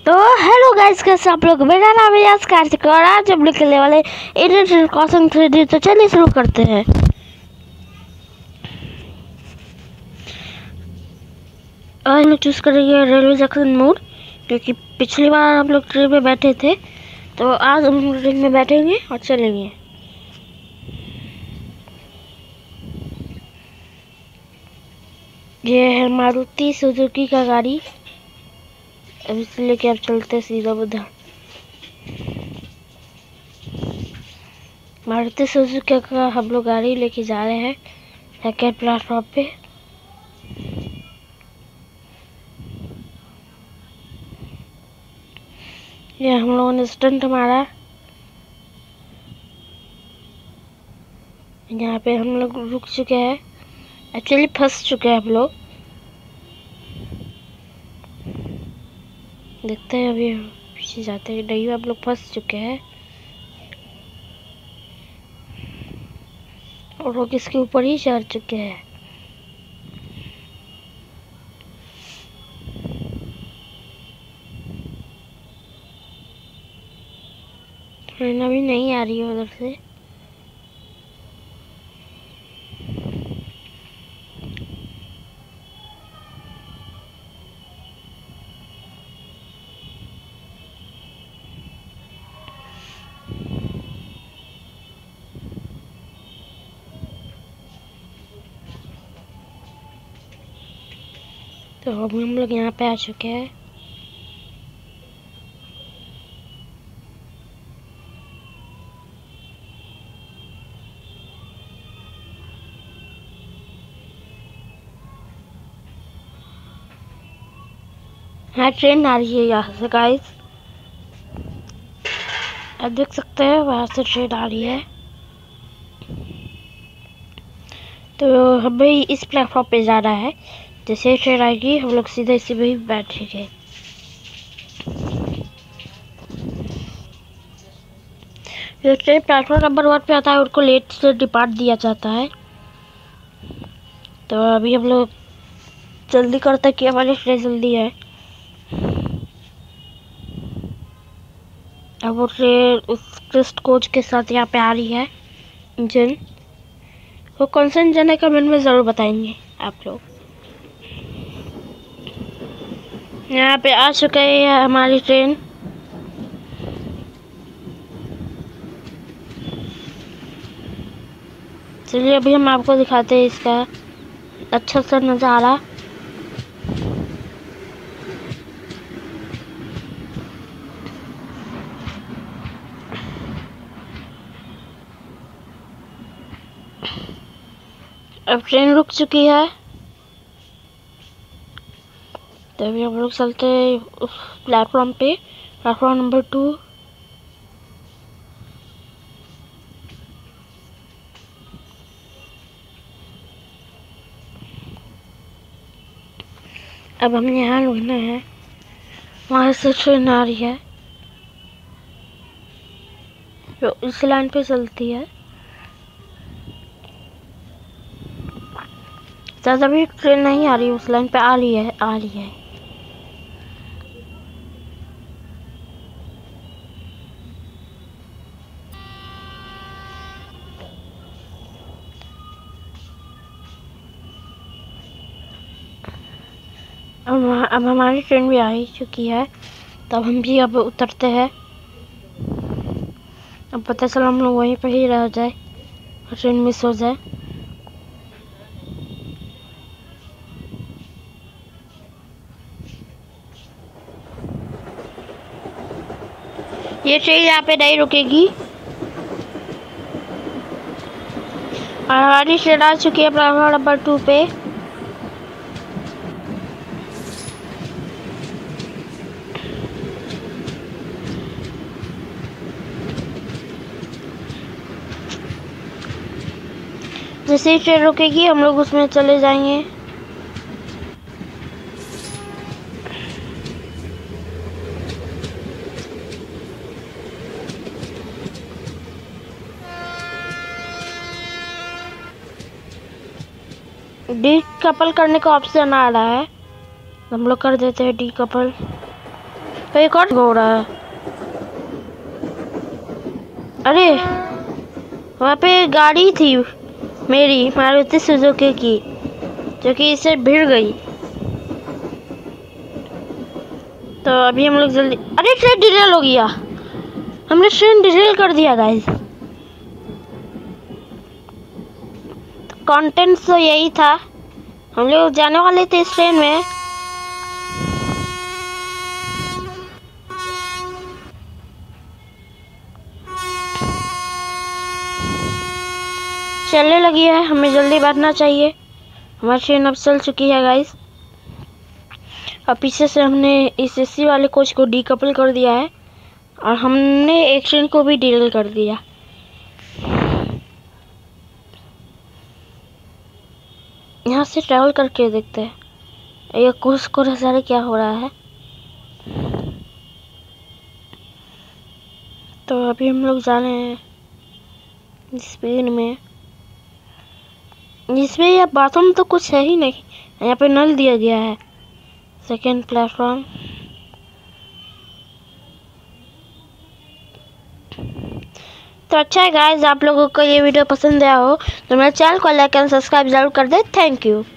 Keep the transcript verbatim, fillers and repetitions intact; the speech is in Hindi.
तो हेलो गाइस, कैसे आप लोग। मेरा नाम है यश कार्तिक और आज हम लोग खेलने वाले इंडियन क्रॉसिंग थ्री डी। तो चलिए शुरू करते हैं। आज हम लोग चूज करेंगे रेलवे जंक्शन मोड, क्योंकि पिछली बार हम लोग ट्रेन में बैठे थे। तो आज हम लोग ट्रेन में बैठेंगे और चलेंगे। ये है मारुति सुजुकी का गाड़ी। अब इसलिए कि अब चलते सीधा उधर। मारुति सुजुकी का हम लोग गाड़ी लेके जा रहे हैं सेकेंड प्लेटफॉर्म पे। ये हम लोगों ने स्टंट मारा। यहाँ पे हम लोग रुक चुके हैं, एक्चुअली फंस चुके हैं हम लोग। देखते हैं अभी पीछे जाते हैं। नहीं, हम लोग फंस चुके हैं और लोग इसके ऊपर ही चढ़ चुके हैं। ट्रेन अभी नहीं आ रही है उधर से। तो अब हम लोग यहाँ पे आ चुके हैं। हाँ, ट्रेन आ रही है यहाँ से गाइस। आप देख सकते हैं वहाँ से ट्रेन आ रही है। तो हमें इस प्लेटफॉर्म पे जाना है। जैसे ट्रेन आएगी हम लोग सीधे इसी में ही बैठेंगे। जो ट्रेन प्लेटफॉर्म नंबर वन पे आता है उनको लेट से डिपार्ट दिया जाता है। तो अभी हम लोग जल्दी करते हैं कि हमारी ट्रेन जल्दी है। अब वो ट्रेन उस ट्विस्ट कोच के साथ यहाँ पे आ रही है। इंजन वो कौन सा इंजन है कमेंट में ज़रूर बताएंगे आप लोग। यहाँ पे आ चुके हैं हमारी ट्रेन। चलिए अभी हम आपको दिखाते हैं इसका अच्छा सा नज़ारा। अब ट्रेन रुक चुकी है। तो अभी हम लोग चलते हैं उस प्लेटफॉर्म पे, प्लेटफॉर्म नंबर टू। अब हम यहाँ रुकना है। वहाँ से ट्रेन आ रही है जो इस लाइन पे चलती है। ज़्यादा भी ट्रेन नहीं आ रही, उस लाइन पे आ रही है आ रही है अब अब हमारी ट्रेन भी आ ही चुकी है। तब हम भी अब उतरते हैं। अब पता चला हम लोग वहीं पर ही रह जाए और ट्रेन मिस हो जाए। ये ट्रेन यहाँ पे नहीं रुकेगी। और हमारी ट्रेन आ चुकी है प्लेटफॉर्म नंबर टू पे। जैसे ही ट्रेन रुकेगी हम लोग उसमें चले जाएंगे। डी कपल करने का ऑप्शन आ रहा है, हम लोग कर देते हैं डी कपल। तो एक और हो रहा है। अरे वहाँ पे गाड़ी थी मेरी मारुति सुजुकी की, जो कि इससे भिड़ गई। तो अभी हम लोग जल्दी, अरे ट्रेन डिटेल हो गया, हमने ट्रेन डिटेल कर दिया गाइस। कंटेंट तो यही था, हम लोग जाने वाले थे इस ट्रेन में। चलने लगी है, हमें जल्दी बैठना चाहिए, हमारी ट्रेन अब चल चुकी है गाइस। अब पीछे से हमने इस एसी वाले कोच को डीकपल कर दिया है और हमने एक ट्रेन को भी डिटेल कर दिया। यहाँ से ट्रैवल करके देखते हैं ये कोर्स को सारे क्या हो रहा है। तो अभी हम लोग जा रहे हैं स्पीड में। इसमें यह बाथरूम तो कुछ है ही नहीं, यहाँ पे नल दिया गया है। Second platform. तो अच्छा है गाइस, आप लोगों को ये वीडियो पसंद आया हो तो मेरे चैनल को लाइक एंड सब्सक्राइब जरूर कर दे। Thank you.